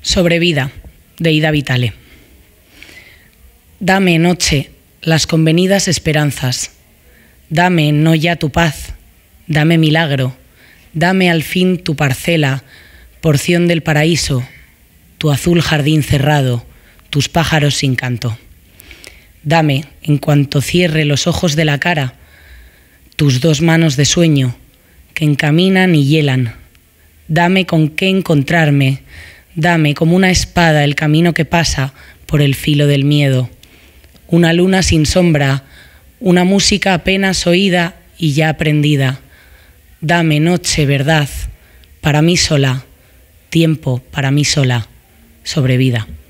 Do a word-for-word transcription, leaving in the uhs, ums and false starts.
Sobrevida, de Ida Vitale. Dame, noche, las convenidas esperanzas. Dame, no ya tu paz, dame milagro. Dame al fin tu parcela, porción del paraíso, tu azul jardín cerrado, tus pájaros sin canto. Dame, en cuanto cierre los ojos de la cara, tus dos manos de sueño, que encaminan y hielan. Dame con qué encontrarme, dame como una espada el camino que pasa por el filo del miedo. Una luna sin sombra, una música apenas oída y ya aprendida. Dame, noche, verdad, para mí sola, tiempo para mí sola, sobrevida.